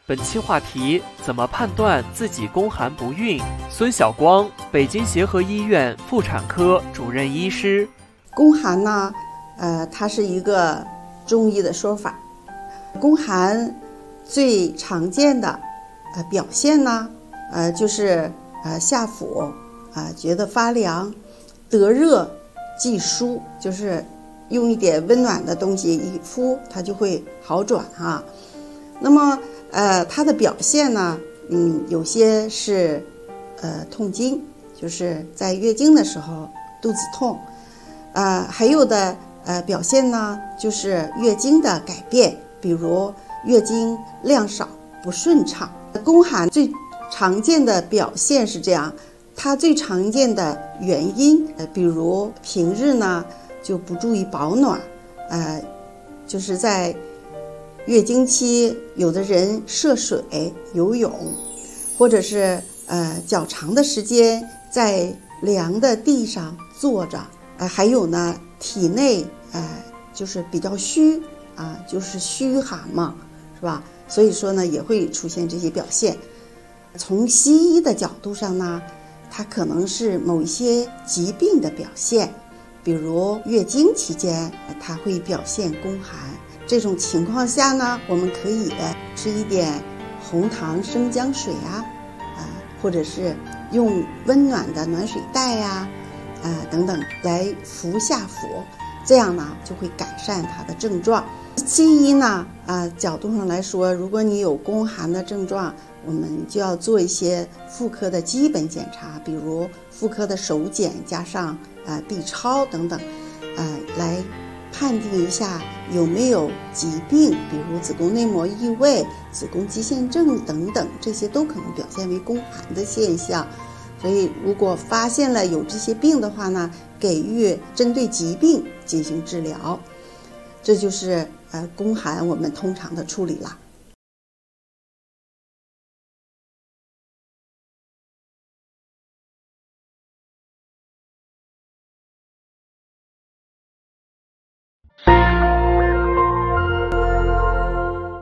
本期话题：怎么判断自己宫寒不孕？孙晓光，北京协和医院妇产科主任医师。 宫寒呢，它是一个中医的说法。宫寒最常见的表现呢，就是下腹觉得发凉，得热即舒，就是用一点温暖的东西一敷，它就会好转啊。那么它的表现呢，有些是痛经，就是在月经的时候肚子痛，还有的表现呢就是月经的改变，比如月经量少不顺畅。宫寒最常见的表现是这样，它最常见的原因比如平日呢就不注意保暖，就是在月经期有的人涉水游泳，或者是较长的时间在凉的地上坐着，还有呢体内就是比较虚就是虚寒嘛，是吧？所以说呢也会出现这些表现。从西医的角度上呢，它可能是某一些疾病的表现，比如月经期间它会表现宫寒。这种情况下呢，我们可以吃一点红糖生姜水或者是用温暖的暖水袋等等来服下腹，这样呢就会改善它的症状。西医呢角度上来说，如果你有宫寒的症状，我们就要做一些妇科的基本检查，比如妇科的手检加上B 超等等，来判定一下有没有疾病，比如子宫内膜异位、子宫肌腺症等等，这些都可能表现为宫寒的现象。所以如果发现了有这些病的话呢，给予针对疾病进行治疗，这就是宫寒我们通常的处理了。